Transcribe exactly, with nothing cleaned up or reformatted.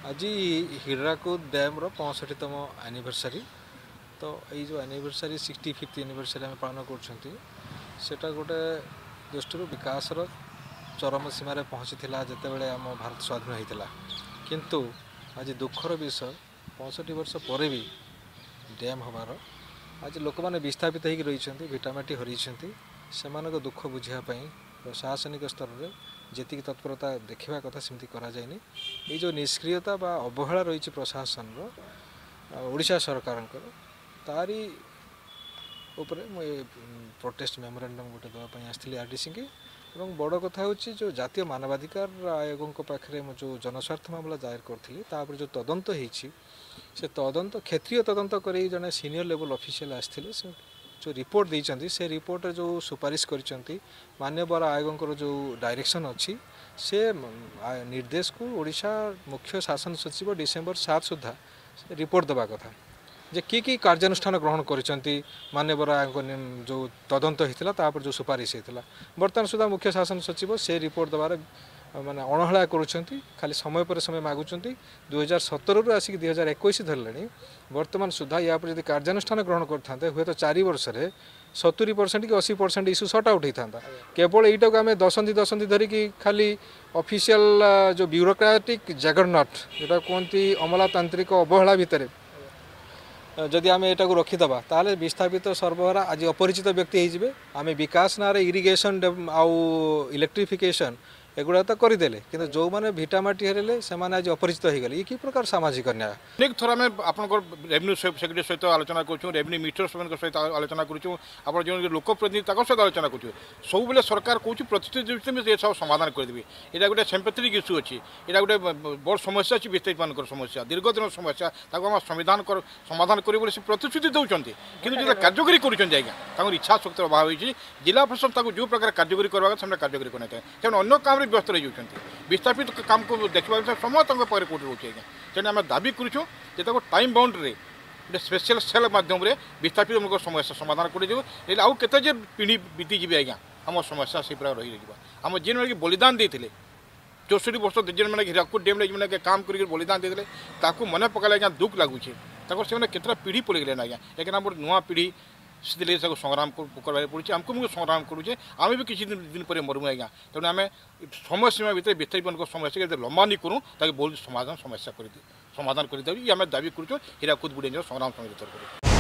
आज Hirakud dam पैंसठतम anniversary तो ये जो एनिवर्सरी सिक्सटी फिफ्थ एनिवर्सरी आम पालन करटा गोटे दृष्टि विकास चरम सीमार पहुँची जिते आम भारत स्वाधीन होता किंतु आज दुखर विषय पैंसठ वर्ष पर भी डैम हबार आज लोक मैंने विस्थापित होकर रही भिटामाटी हर से दुख बुझापी प्रशासनिक स्तर में जी तत्परता देखा कथा सेमती कराଯାनी ये जो निष्क्रियता बा अवहेला रही प्रशासन ओडिशा सरकार तारी उपरे मुझे प्रोटेस्ट मेमोरेंडम गोटे देवाई आसती आरडीसी की और बड़ कथा हूँ जो जातीय मानवाधिकार आयोग पाखे जो जनस्वार्थ मामला दायर करी जो तदंत होती से तदंत क्षेत्रीय तदंत कर जड़े सीनियर लेवल ऑफिशियल आसते जो रिपोर्ट देइचंती से रिपोर्ट जो सुपारिश करिसंती मान्यवर आयोग जो डायरेक्शन अच्छी से निर्देश को ओडिशा मुख्य शासन सचिव डिसेम्बर सात सुधा रिपोर्ट देवा कथा जे कि कि कार्यानुष्ठान ग्रहण करिसंती मान्यवर आयोग जो तदंत होता जो सुपारिश होता बर्तमान सुधा मुख्य शासन सचिव से रिपोर्ट देवार माने अणहला करुँच खाली समय पर समय मागुंट दुई हजार सतर रु आसिक दुई हजार एक धरले बर्तमान सुधा या जब कार्यानुष्ठान ग्रहण करते हुए तो चार वर्ष में सत्तरी परसेंट कि अशी परसेंट इश्यू सर्ट आउट होता केवल यीटा को आम दशंधि दशंधि धरिकी खाली ऑफिशियल जो ब्यूरोक्रेटिक जगरनट जोटा कहती अमलातांत्रिक अवहेला भितर जदि आम यहाँ को रखीदे ताले विस्थापित सर्वहारा आज अपरिचित व्यक्ति होइजिबे आम विकास ना इरिगेशन आउ इलेक्ट्रिफिकेशन एगुड़ा तो करदे कि जो मैंने भिटामाटी हरले से आज अपरिचित हो गले ये कि प्रकार सामाजिक न्याय अनेक थर आम आप रेवेन्यू सेक्रेटरी सहित आलोचना करूँ रेवेन्यू मिनिस्टर सहित आलोचना करूँ आप जो लोकप्रतिनिधि सहित आलोचना करूँ सब बेले सरकार कौन प्रतिनिधि ये सब समाधान करदेवी यहाँ गोटे सिंपैथेटिक इश्यू अच्छी यहाँ गोटे बड़ समस्या अच्छी विस्थापित मान समस्या दीर्घ दिन समस्या आम संविधान समाधान कर प्रतिश्रुति दौरान कि जो कार्यकारी करें इच्छा शक्तिर अभाव होती जिला प्रशासन जो प्रकार कार्यकारी करवा कार्यकारी करना तेणु अन्य काम व्यस्त रही विस्थापित काम को देखा समय पाखे कौट रोचे आज्ञा तेणु आम दाबी करूँ टाइम बाउंड्री गोटे स्पेशल सेल मध्यम विस्थापित समस्या समाधान कर आउ के पीढ़ी बीतीजे आज्ञा आम समस्या से पूरा रही आम जेन मैंने बलिदान देते चौसठ वर्ष जेन मैंने हिराकुद डेम मैंने काम कर बलिदान देते मन पकाले आज्ञा दुख लगुच से केतटा पीढ़ी पलैगले आज्ञा लेकिन आम नुआ पीढ़ी से संग्राम करवाई पड़े आमको मुझे संग्राम करुचे आम भी किसी दिन दिन पर मरमु आज्ञा तेणु आम समय सीमा भितर विस्थापित समस्या लंबा नहीं करूँ ताकि बहुत समाधान समस्या कर समाधान करदे आम दाबी करूँ हिराकुद बुढ़े संग्राम समिति तरफ।